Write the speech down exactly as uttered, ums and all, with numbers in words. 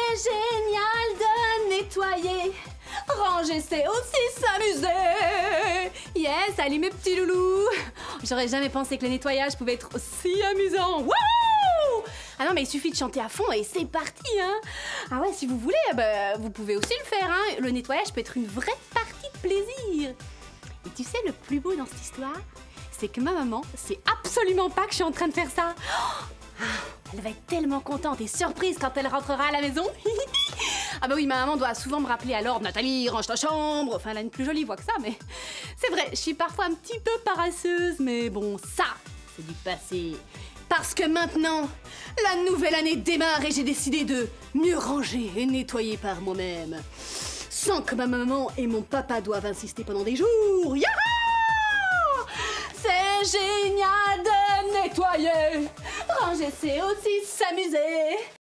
C'est génial de nettoyer. Ranger, c'est aussi s'amuser. Yes, allez mes petits loulous. J'aurais jamais pensé que le nettoyage pouvait être aussi amusant. Wouhou! Ah non, mais il suffit de chanter à fond et c'est parti, hein. Ah ouais, si vous voulez, bah, vous pouvez aussi le faire, hein. Le nettoyage peut être une vraie partie de plaisir. Et tu sais, le plus beau dans cette histoire, c'est que ma maman sait absolument pas que je suis en train de faire ça. Oh, elle va être tellement contente et surprise quand elle rentrera à la maison. Ah bah oui, ma maman doit souvent me rappeler à l'ordre, Nathalie, range ta chambre. Enfin, elle a une plus jolie voix que ça, mais c'est vrai, je suis parfois un petit peu paresseuse, mais bon, ça, c'est du passé. Parce que maintenant, la nouvelle année démarre et j'ai décidé de mieux ranger et nettoyer par moi-même. Sans que ma maman et mon papa doivent insister pendant des jours. Yaha! C'est génial de nettoyer. Ranger, c'est aussi s'amuser.